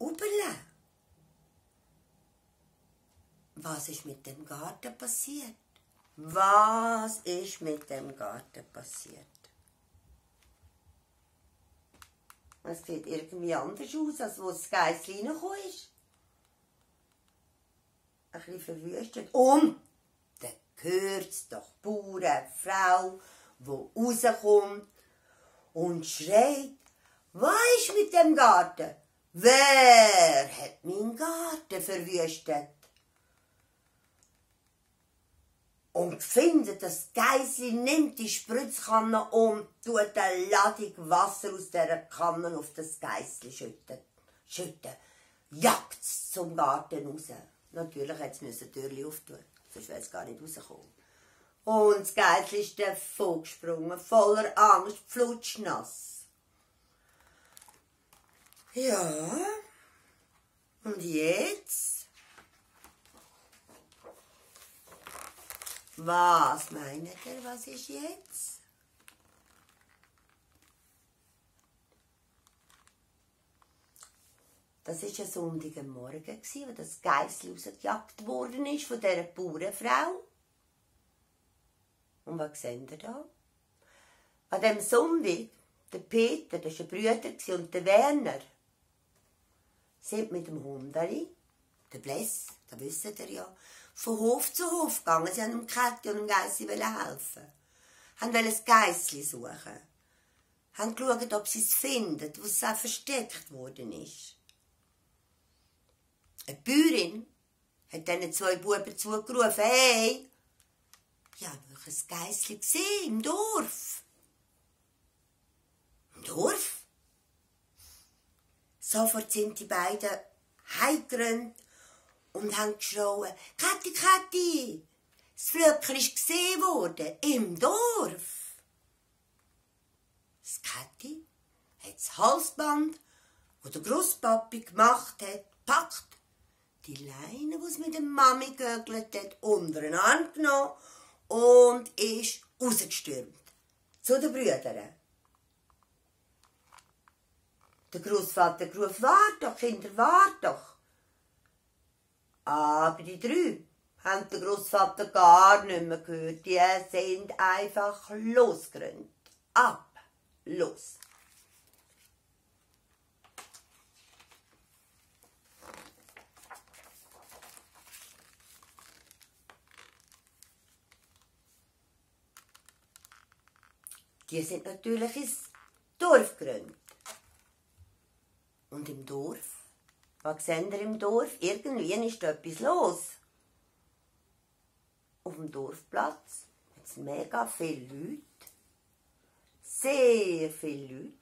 Uberle. Was ist mit dem Garten passiert? Was ist mit dem Garten passiert? Es sieht irgendwie anders aus, als wo das Geissli reingekommen ist. Ein bisschen verwüstet. Und dann hört es doch die Bauernfrau, die rauskommt und schreit: Was ist mit dem Garten? Wer hat meinen Garten verwüstet? Und findet, das Geissli nimmt die Spritzkanne und tut eine Ladung Wasser aus dieser Kanne auf das Geissli schütten. Jagt es zum Garten raus. Natürlich musste es die Türchen auftun, sonst wäre es gar nicht rausgekommen. Und das Geissli ist davon gesprungen, voller Angst, flutschnass. Ja, und jetzt? Was meint ihr, was ist jetzt? Das war ein Sonntagmorgen, wo das Geissli rausgejagt worden ist von dieser Bauernfrau. Und was seht ihr da? An diesem Sonntag, der Peter, das war ein Brüder, und der Werner, sind mit dem Hundeli, der Bless, das wisst ihr ja, von Hof zu Hof gegangen. Sie haben dem Käthi und dem Geissli helfen. Sie wollten das Geissli suchen. Haben geschaut, ob sie es finden, wo es auch versteckt worden ist. Eine Bäuerin hat diesen zwei Buben zugerufen: Hey, ich habe ein Geissli gesehen im Dorf. Im Dorf? Sofort sind die beiden heimgerannt und haben geschrien: Käthi, Käthi, das Flöckchen ist gesehen worden, im Dorf. Das Käthi hat das Halsband, das der Grosspapi gemacht hat, gepackt, die Leine, die es mit der Mami gegögelt hat, unter den Arm genommen und ist rausgestürmt zu den Brüdern. Der Grossvater gerufen: Wart doch, Kinder, wart doch. Aber die drei haben den Grossvater gar nicht mehr gehört. Die sind einfach losgerannt. Ab, los. Die sind natürlich ins Dorf gerannt. Und im Dorf? Was seht ihr im Dorf? Irgendwie ist da etwas los. Auf dem Dorfplatz hat es mega viele Leute. Sehr viele Leute.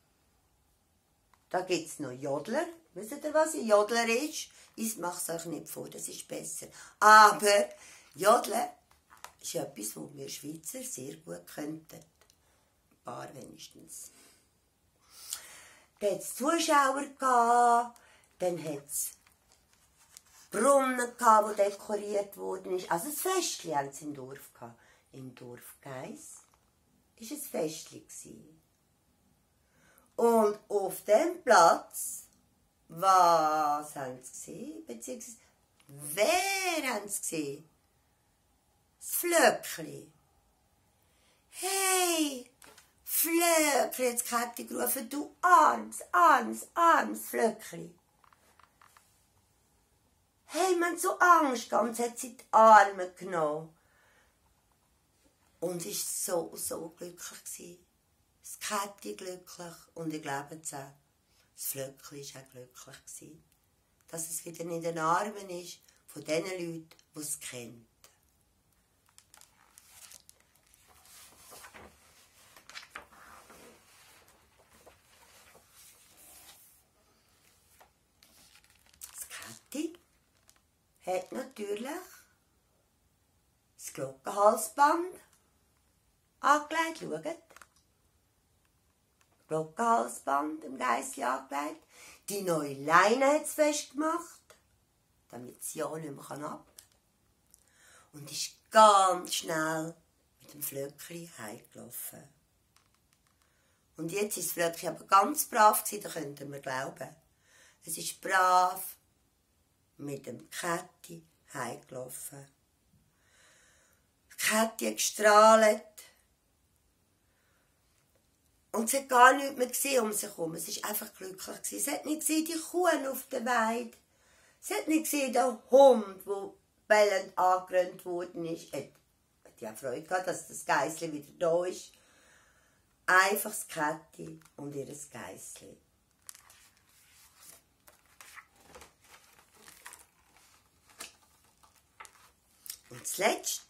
Da gibt es noch Jodler. Wisst ihr, was ein Jodler ist? Ich mache es euch nicht vor, das ist besser. Aber Jodeln ist etwas, was wir Schweizer sehr gut könnten. Ein paar wenigstens. Dann hat es Zuschauer gehabt, dann hat es Brunnen gehabt, die dekoriert wurden. Also ein Festchen haben sie im Dorf gehabt. Im Dorf Geiss war ein Festchen. Und auf dem Platz, was haben sie gesehen? Beziehungsweise, wer haben sie gesehen? Das Flöckli. Hey! Flöckli, hat Käthi gerufen: Du armes Flöckli. Hey, man hat so Angst gehabt, und hat sie die Arme genommen. Und war so glücklich. Das Käthi glücklich und ich glaube es auch. Das Flöckli war auch glücklich, dass es wieder in den Armen ist von den Leuten, die es kennen. Käthi hat natürlich das Glockenhalsband angelegt. Schaut. Glockenhalsband im Geissli angelegt. Die neue Leine hat es festgemacht, damit sie ja nicht mehr ab kann. Und ist ganz schnell mit dem Flöckli heimgelaufen. Und jetzt ist das Flöckli aber ganz brav gewesen, da könnt ihr mir glauben. Es ist brav mit dem Käthi heimgelaufen. Käthi hat gestrahlt. Und sie hat gar nichts mehr gesehen um sich herum. Es war einfach glücklich. Sie hat nicht gesehen, die Kuh auf der Weide. Sie hat nicht gesehen, den Hund, der bellend angerannt worden ist. Hat ja Freude gehabt, dass das Geissli wieder da ist. Einfach das Käthi und ihr Geissli. Und zuletzt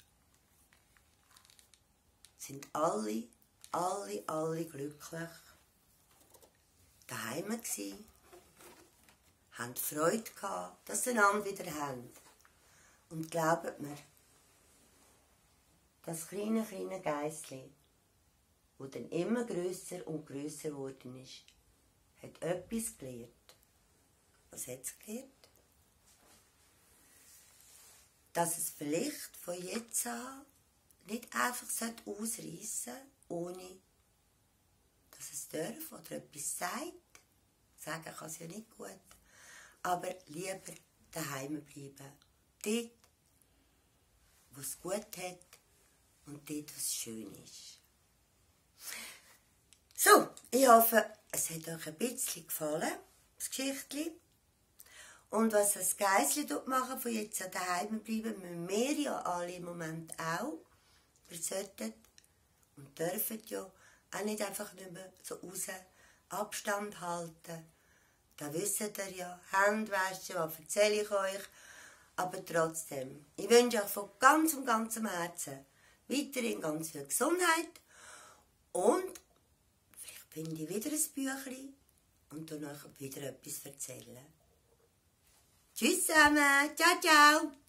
sind alle glücklich daheim gsi, haben Freude gehabt, dass sie einander wieder haben. Und glaubt mir, das kleine Geissli, das dann immer grösser und grösser geworden ist, hat etwas gelernt. Was hat es gelernt? Dass es vielleicht von jetzt an nicht einfach ausreißen sollte, ohne dass es darf oder etwas sagt. Sagen kann es ja nicht gut. Aber lieber daheim bleiben. Dort, wo es gut hat und dort, wo es schön ist. So, ich hoffe, es hat euch ein bisschen gefallen, das Geschichtchen. Und was das Geissli machen, von jetzt an daheim bleiben, müssen wir ja alle im Moment auch. Wir sollten und dürfen ja auch nicht einfach nicht mehr so raus Abstand halten. Das wisst ihr ja. Hände waschen, was erzähle ich euch. Aber trotzdem, ich wünsche euch von ganzem Herzen weiterhin ganz viel Gesundheit. Und vielleicht finde ich wieder ein Büchlein und dann euch wieder etwas erzählen. Tschüss zusammen. Ciao, ciao.